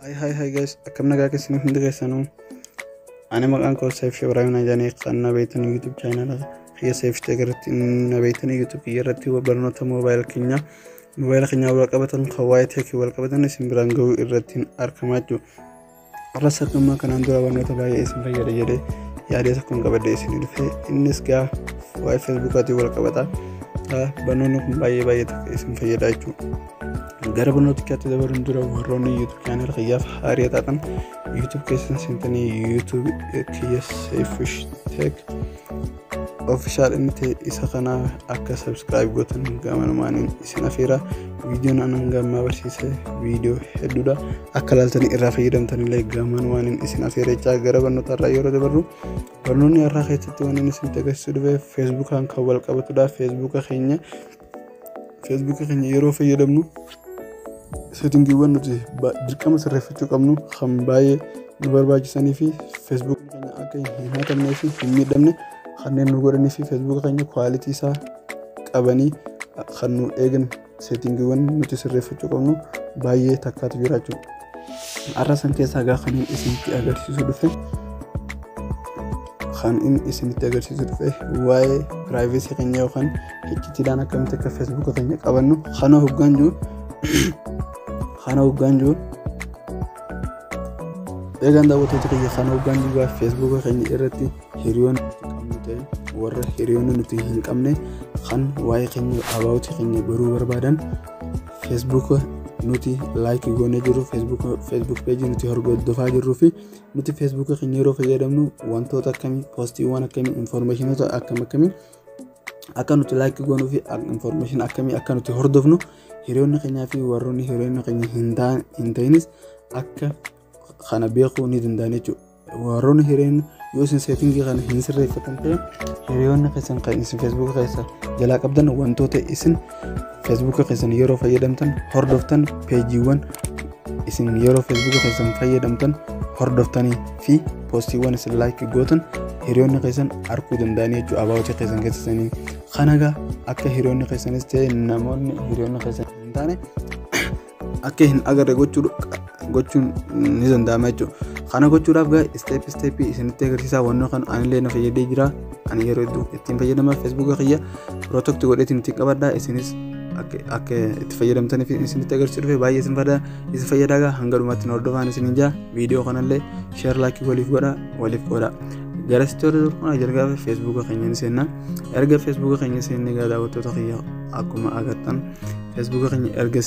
Hi guys, akkam nagaa keessanii hundi keessanuu ani maqaan koo Saif Ibrahim Najanii kan beektan YouTube channel xiyya Saif Tegarratti na beektan YouTube irratti barnoota mobile keenya wal qabatan qawaayee tech wal qabatan isin biraan ga'uu irratti argamaa jiru. Arras akkuma kanaan dura barnoota baay'ee isin fayyada jedhee yaadee tokkoon qabadde isin dhufe innis gaa waa'ee Facebook wal qabata. Barnoonni kun baay'ee tokko isin fayyada jechuudha. Gara barnoota keenyaatti dabaluun dura warroonni YouTube channel xiyyaaf haarii taatan YouTube keessan seentanii YouTube kiyya Saifish Tech official inni isa kana akka subscribe gootan gamanumaan isin afeera. Viidiyoon anan gammaa barsiise viidiyoo hedduudha akka laaltanii irraa fayyadamtan illee gamanumaan isin afeera jecha gara barnoota irraa yeroo dabarru barnoonni irraa keessatti waan inni isin agarsiisu dhufe Facebookaan kan wal qabatudha. Facebook keenya yeroo fayyadamnu settingiiwwan nuti dirqama sirreeffachuu qabnu kan baay'ee nu barbaachisanii fi Facebook keenya akka hin hatamnee fi hin miidhamne kanneen nu godhanii fi Facebook keenya quality isaa qabanii kan nu eegan settingiiwwan nuti sirreeffachuu qabnu baay'ee takkaatu jira jechuudha. Arrasan keessaa gaa kan inni isinitti agarsiisu dhufe waa'ee privacy keenya yookaan icciitiidhaan akkamitti akka Facebook keenya qabannu kana hoggaan jiru eegan daawwattoota kiyya kana hoggaan jiru Facebook keenya irratti hiriyoon qabnu ta'e warra hiriyoon nuti hin qabne kan waa'ee keenya about keenya baruu barbaadan Facebook nuti like goone jiru Facebook page nuti hordofaa jirru fi nuti Facebook keenya yeroo fayyadamnu wantoota akkamii postiiwwan akkamii informationota akkamii akka nuti like goonuu fi information akkamii akka nuti hordofnu hiriyoonni keenyaa fi warroonni hiriyoonni keenya hin ta'inis akka kana beekuu ni danda'an jechuudha. Warroonni hiriyoonni yoo isin settingii kana hin sirreeffatan ta'e hiriyoonni keessan kan isin Facebook keessa jalaa qabdan wantoota isin Facebook keessan yeroo fayyadamtan hordoftan peejiiwwan isin yeroo Facebook keessan fayyadamtan hordoftanii fi postiiwwan isin like gootan hiriyoonni keessan arguu danda'anii jechuudha. About keessan keessanii kanaga akka hiriyoonni keessanis ta'e namoonni hiriyoonni keessan hin taane akka hin agarre gochuun ni danda'ama jechuudha. Kana gochuudhaaf gaa step isinitti agarsiisaa wanno kan anillee na fayyadee jira. Ani yeroo hedduu ittiin fayyadama Facebook kiyya protect godheetiin itti qabadha. Isinis akka itti fayyadamtaniif isinitti agarsiisu dhufe baay'ee isin fayyadaa gaa hanga dhumaatti hordofaan isin jaa viidiyoo kanallee share like waliif godha. Gara story kana jalqaba Facebook keenya ni seenna. Erga Facebook keenya seenne gaa daawwattoota kiyya akkuma agartan Facebook keenya erga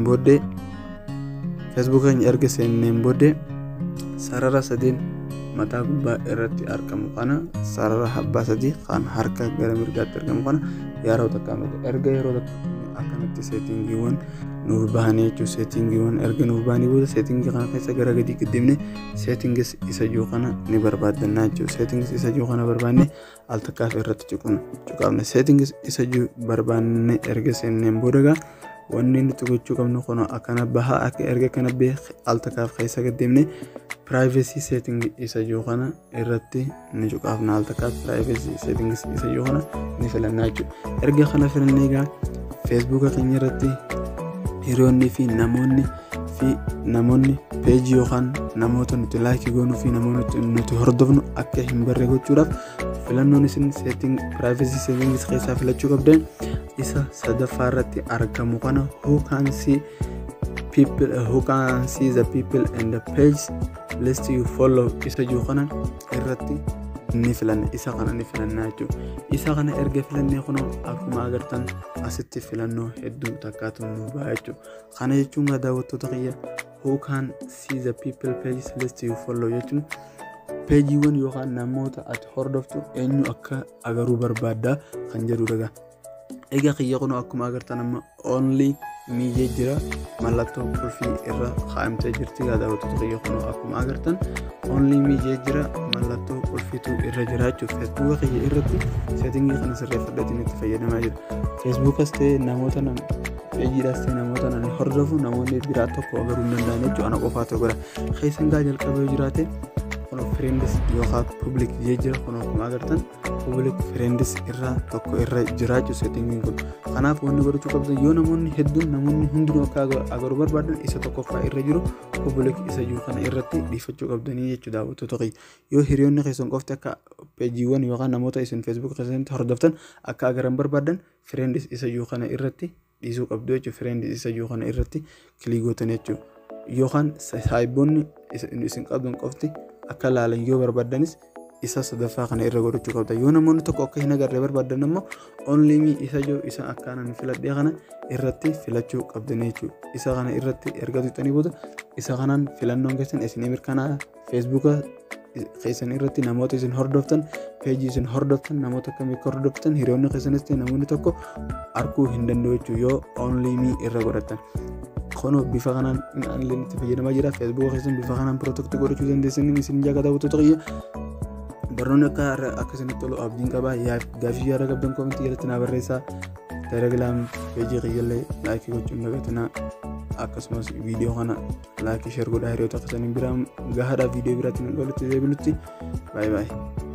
seenneen booddee sarara sadeen mataa gubbaa irratti argamu kana sarara habbaa sadii kan harka gara mirgaatti argamu kana yeroo takkaamate erga yeroo akkanatti settingiiwwan nuuf bahanii jechuudha. Settingiiwwan erga nuuf bahanii booda settingii kana keessa gara gadii deemnee settingis isa jiru kana ni barbaadannaa jechuudha. Settingis isa jiru kana barbaannee al takkaaf irratti cuqaafne settingis isa jiru barbaannee erga seenneen booda gaa wanni nuti gochuu qabnu kun akkana bahaa akka erga kana bee al takkaaf keessa deemnee privacy setting isa jiru kana irratti ni cuqaafna. Al takkaaf privacy settings isa jiru kana ni filannaa jechuudha. Erga kana filannee gaa Facebook keenya irratti hiriyoonni fi namoonni page yookaan namoota nuti like goonuu fi namoota nuti hordofnu akka hin barre gochuudhaaf filannoon isin setting privacy settings keessaa filachuu qabdan isa sadaffaa irratti argamu kana who can see the people and the page list you follow isa jiru kana irratti ni filanna. Isa kana ni filannaa jechuudha. Isa kana erga filannee kun akkuma agartan asitti filannoo hedduu takkaatu nu ba'a jechuudha. Kana jechuun gaa daawwattoota kiyya who can see the people page list you follow jechuun peejiiwwan yookaan namoota ati hordoftu eenyu akka agaruu barbaadda kan jedhudha. Egaa kiyya kun akkuma agartan amma only me jira mallattoo qulfii irra kaa'amtee jirti. Gaa daawwattoota kiyya kun akkuma agartan only me jira mallattoo qulfiitu irra jira jechuudha. Facebook kiyya irratti settingii kana sirreeffadheetiin itti fayyadamaa jiru. Facebookas ta'e namoota peejiidhaas ta'e namoota nan hordofu namoonni biraa tokko agaruu hin danda'an jechuudha. Ana qofaatu godha. Keessan gaa jalqaba yoo jiraate kuno friends yookaan public jira kuno akkuma agartan public friends irraa tokko irra jiraachuu settingiin kun. Kanaaf wanni godhachuu qabdan yoo namoonni hedduun namoonni hundinuu akka agaruu barbaadan isa tokkoffaa irra jiru public isa jiru kana irratti dhiifachuu qabdanii jechuudha daawwattoota kiyya. Yoo hiriyoonni keessan qofti akka peejiiwwan yookaan namoota isin Facebook keessatti hordoftan akka agaran barbaadan friends isa jiru kana irratti dhiisuu qabdu jechuudha. Friends isa jiru kana irratti kilik gootan jechuudha. Yookaan saayiboonni isin qabdan qofti akka laalan yoo barbaadanis isa sadaffaa kana irra godhachuu qabda. Yoo namoonni tokko akka hin agarre barbaadan immoo only me isa jiru isa akkanaan filadhee kana irratti filachuu qabdan jechuudha. Isa kana irratti erga tuqxanii booda isa kanaan filannoon keessan isin mirkanaa Facebook keessan irratti namoota isin hordoftan peejii isin hordoftan namoota akkamii akka hordoftan hiriyoonni keessanis namoonni tokko arguu hin danda'u jechuudha yoo only me irra godhatan. Kono bifa kanaan illee itti fayyadamaa jira. Facebook keessan bifa kanaan protect godhachuu dandeessanii isin jaaka daawwattoota kiyya. Barnoonni akka isinitti tolu abdiin qaba. Gaaffii yaada qabdan koomentii jalatti naa barreessaa. Telegram peejii kiyyallee laayikii gochuun dagatinaa. Akkasumas viidiyoo kana laayikii share godhaa hiriyoota keessaniin biraan gahaadhaa viidiyoo biraatiin walitti deebinutti. Bye bye.